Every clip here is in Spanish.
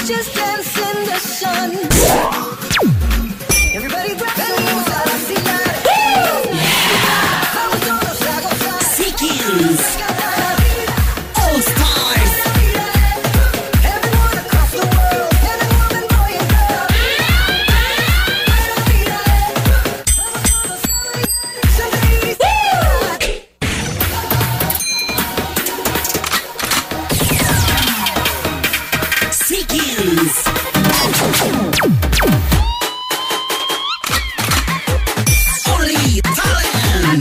just dance in the sun. Everybody grab the moves a vacilar. Vamos todos a gozar. Seekings. All Stars. Everyone across the world, man and woman, boy and girl. Somebody. Seekings. Only talent.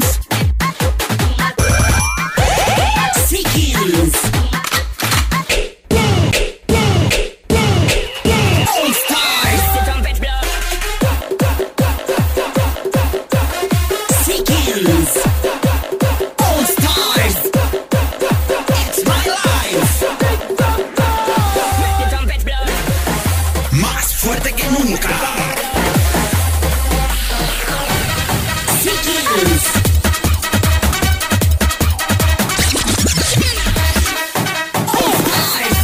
Seekings. All Stars. Seekings. All Stars. It's my life. Más fuerte que nunca. Seekings. All Stars.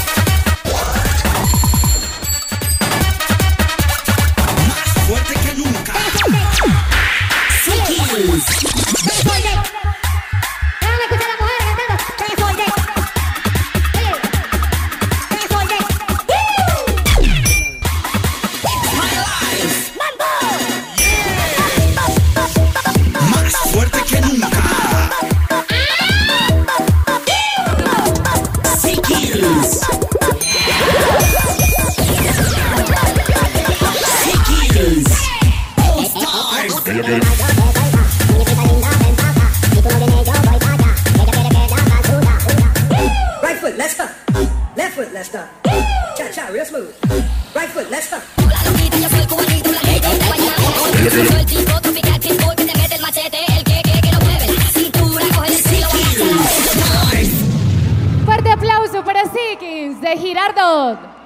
Más fuerte que nunca. Seekings. My life. Más fuerte que nunca. Seekings. Seekings. All Stars. Right foot, let's stop. Left foot, let's stop. Cha cha, real smooth. Right foot, let's stop. Fuerte aplauso para Seekings de Girardot.